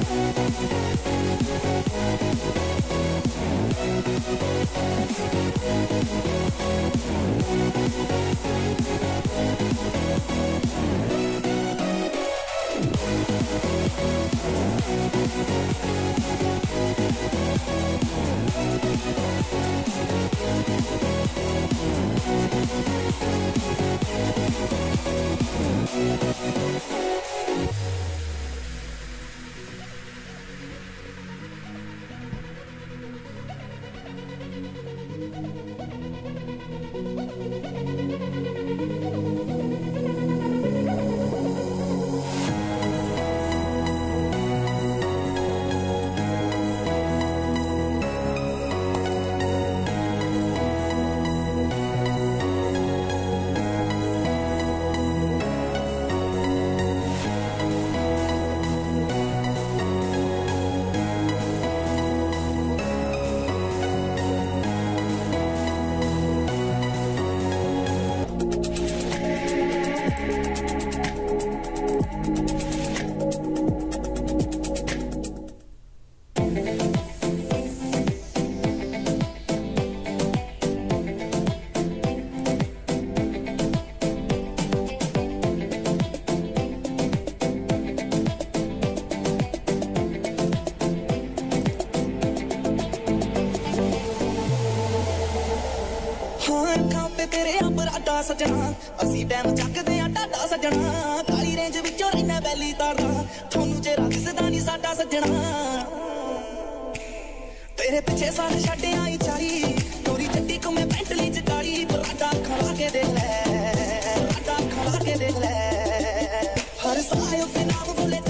सजना असी डैम चकदे आ टाटा सजना काली रेंज विचों रहना बैली तारदा थोनू चेहरा दिसदा नी साडा सजना तेरे पिछे सन छड्डे आई चाई चोरी चट्टी को मैं पेंटली च काली पराठा खा के देख ले पराठा खा के देख ले हर साल उत्ते नाम बोले